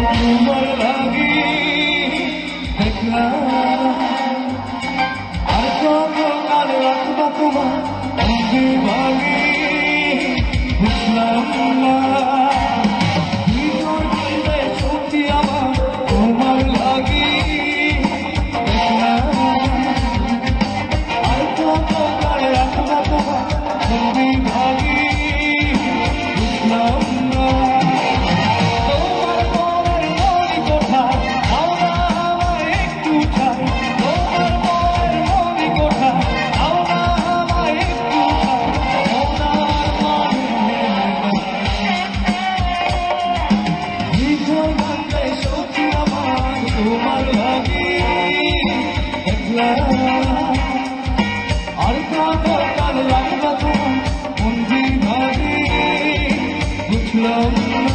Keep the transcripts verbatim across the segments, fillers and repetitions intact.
তোমার লাগি দেখলাম আর কত কাল রাখবো তোমার অঙ্গে ভাগি বুঝলাম না সত্যি আমার তোমার লাগি দেখলাম আর কত কাল রাখবো তোমার অঙ্গে ভাগি বুঝলাম না তোমার লাগি আর কত কাল রাখবা তোমার বন্দি ভাবি বুঝলাম না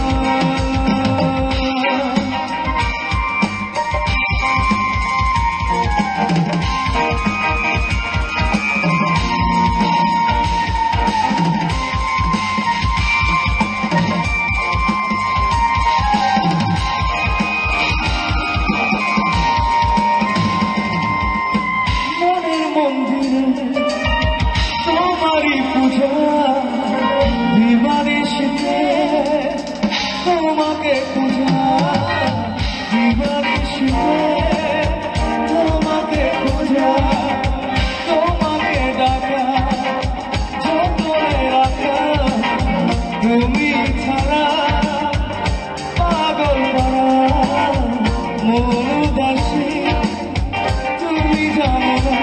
তোমারি পূজা দিবানিশিতে তোমাকে পূজা দিবানিশিতে তোমাকে পূজা তোমাকে ডাকা যতনে রাখা তুমি ছাড়া পাগল করা মন উদাসী তুমি জানো না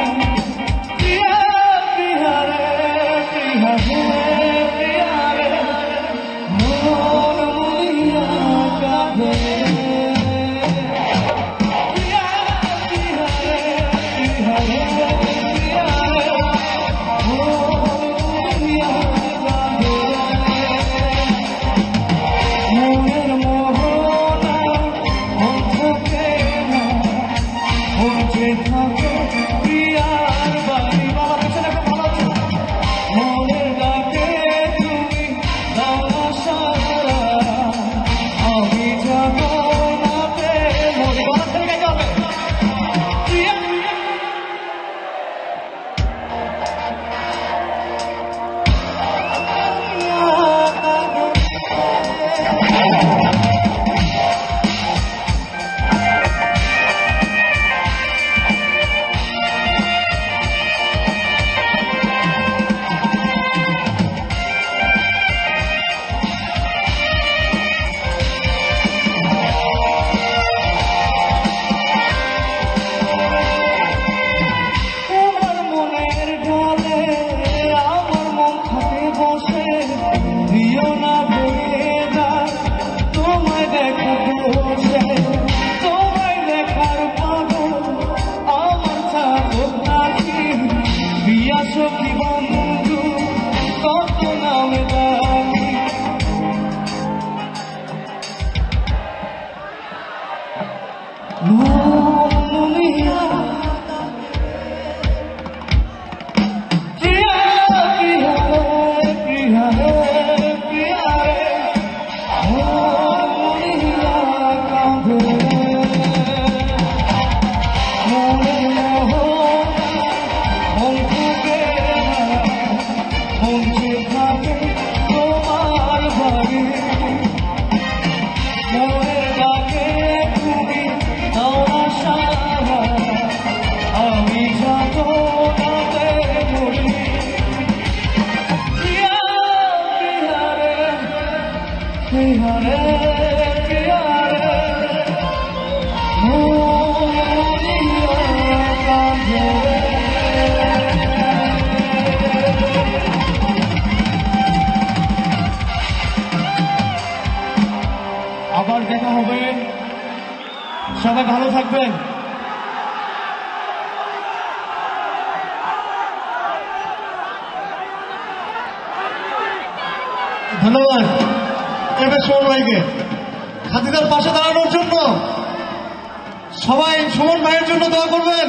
আবার দেখা হবে, সবাই ভালো থাকবেন। ধন্যবাদ এবার সুমন ভাইকে খাদিজার পাশে দাঁড়ানোর জন্য। সবাই সুমন ভাইয়ের জন্য দোয়া করবেন।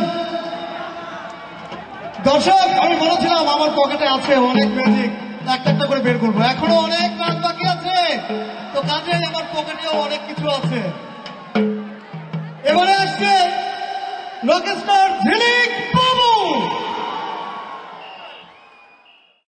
দর্শক, আমি বলেছিলাম আমার পকেটে আছে অনেক ম্যাজিক, একটা একটা করে বের করবো। এখনো অনেক কাজ বাকি আছে, তো কাজে আমার পকেটেও অনেক কিছু আছে। রকস্টার ঝিলিক বাবু।